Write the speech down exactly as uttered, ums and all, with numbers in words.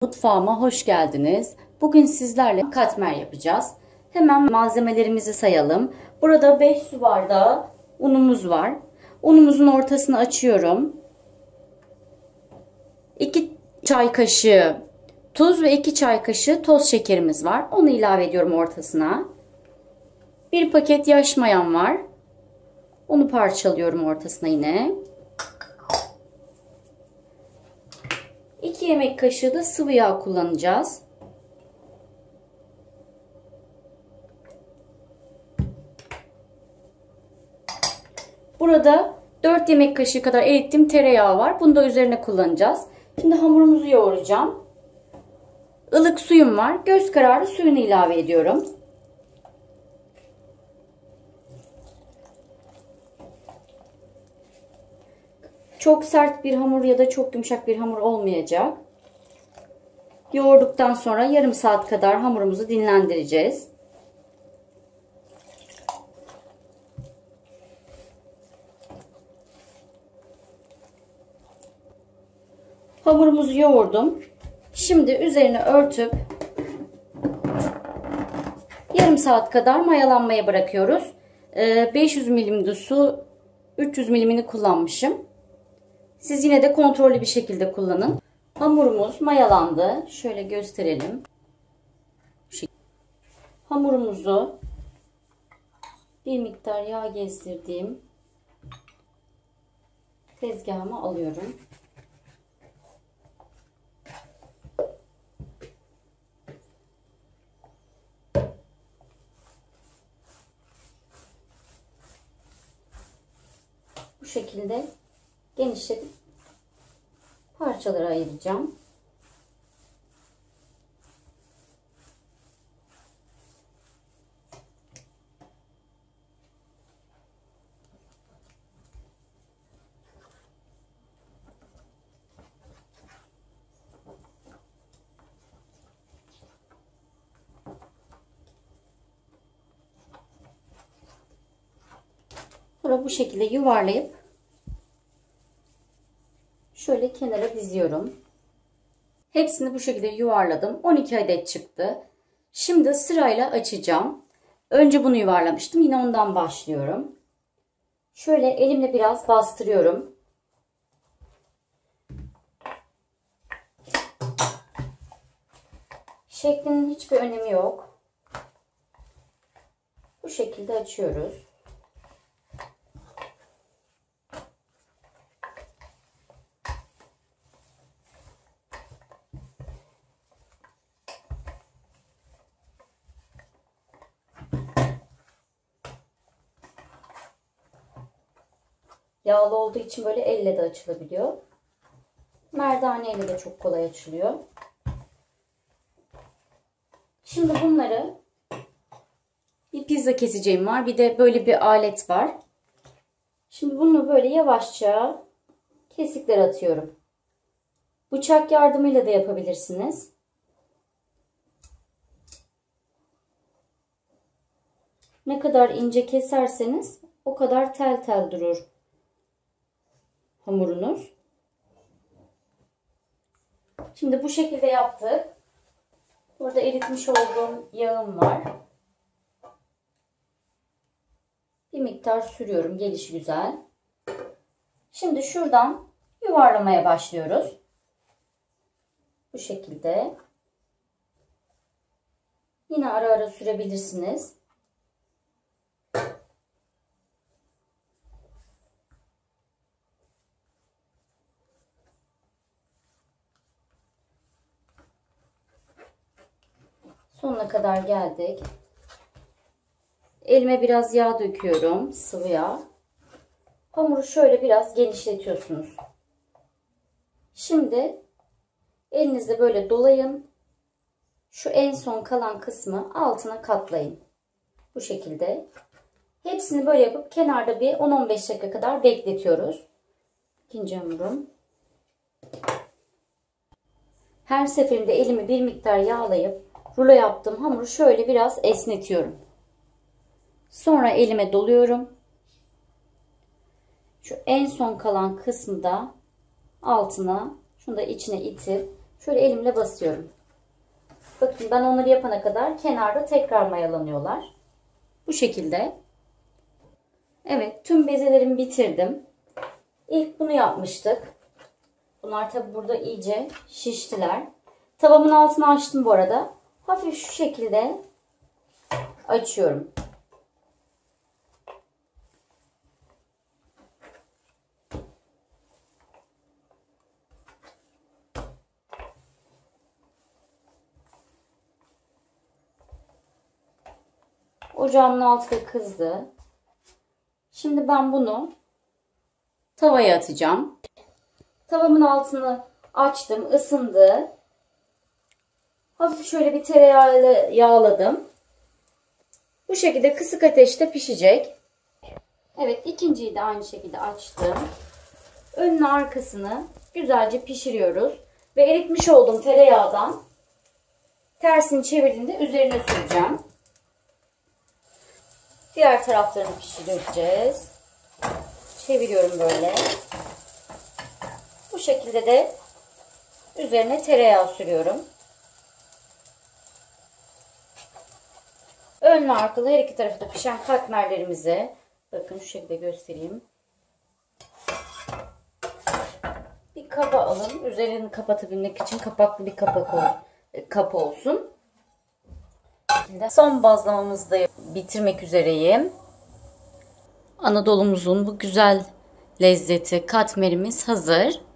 Mutfağıma hoş geldiniz. Bugün sizlerle katmer yapacağız. Hemen malzemelerimizi sayalım. Burada beş su bardağı unumuz var. Unumuzun ortasını açıyorum. iki çay kaşığı tuz ve iki çay kaşığı toz şekerimiz var. Onu ilave ediyorum ortasına. bir paket yaş mayam var. Onu parçalıyorum ortasına yine. iki yemek kaşığı da sıvı yağ kullanacağız. Burada dört yemek kaşığı kadar erittiğim tereyağı var. Bunu da üzerine kullanacağız. Şimdi hamurumuzu yoğuracağım. Ilık suyum var. Göz kararı suyunu ilave ediyorum. Çok sert bir hamur ya da çok yumuşak bir hamur olmayacak. Yoğurduktan sonra yarım saat kadar hamurumuzu dinlendireceğiz. Hamurumuzu yoğurdum. Şimdi üzerine örtüp yarım saat kadar mayalanmaya bırakıyoruz. beş yüz milimde su, üç yüz milimini kullanmışım. Siz yine de kontrollü bir şekilde kullanın. Hamurumuz mayalandı. Şöyle gösterelim. Hamurumuzu bir miktar yağ gezdirdiğim tezgahıma alıyorum. Bu şekilde genişletip parçalara ayıracağım. Sonra bu şekilde yuvarlayıp şöyle kenara diziyorum. Hepsini bu şekilde yuvarladım. on iki adet çıktı. Şimdi sırayla açacağım. Önce bunu yuvarlamıştım. Yine ondan başlıyorum. Şöyle elimle biraz bastırıyorum. Şeklinin hiçbir önemi yok. Bu şekilde açıyoruz. Yağlı olduğu için böyle elle de açılabiliyor. Merdane ile de çok kolay açılıyor. Şimdi bunları bir pizza keseceğim var. Bir de böyle bir alet var. Şimdi bunu böyle yavaşça kesikler atıyorum. Bıçak yardımıyla da yapabilirsiniz. Ne kadar ince keserseniz o kadar tel tel durur hamurunuz. Şimdi bu şekilde yaptık. Burada eritmiş olduğum yağım var. Bir miktar sürüyorum. Gelişi güzel. Şimdi şuradan yuvarlamaya başlıyoruz. Bu şekilde. Yine ara ara sürebilirsiniz. Sonuna kadar geldik. Elime biraz yağ döküyorum. Sıvı yağ. Hamuru şöyle biraz genişletiyorsunuz. Şimdi elinizle böyle dolayın. Şu en son kalan kısmı altına katlayın. Bu şekilde. Hepsini böyle yapıp kenarda bir on on beş dakika kadar bekletiyoruz. İkinci hamurum. Her seferinde elimi bir miktar yağlayıp rulo yaptığım hamuru şöyle biraz esnetiyorum. Sonra elime doluyorum. Şu en son kalan kısmı da altına, şunu da içine itip Şöyle elimle basıyorum. Bakın ben onları yapana kadar kenarda tekrar mayalanıyorlar. Bu şekilde. Evet, tüm bezelerimi bitirdim. İlk bunu yapmıştık. Bunlar tabi burada iyice şiştiler. Tavamın altını açtım bu arada. Hafif şu şekilde açıyorum. Ocağımın altı da kızdı. Şimdi ben bunu tavaya atacağım. Tavamın altını açtım, ısındı. Hafif şöyle bir tereyağıyla yağladım. Bu şekilde kısık ateşte pişecek. Evet, ikinciyi de aynı şekilde açtım. Önünü arkasını güzelce pişiriyoruz. Ve eritmiş olduğum tereyağdan tersini çevirdiğinde üzerine süreceğim. Diğer taraflarını pişireceğiz. Çeviriyorum böyle. Bu şekilde de üzerine tereyağı sürüyorum. Ön ve arkalı her iki tarafta pişen katmerlerimizi bakın şu şekilde göstereyim. Bir kaba alın. Üzerini kapatabilmek için kapaklı bir kapak ol, kap olsun. Son bazlamamızı da bitirmek üzereyim. Anadolu'muzun bu güzel lezzeti katmerimiz hazır.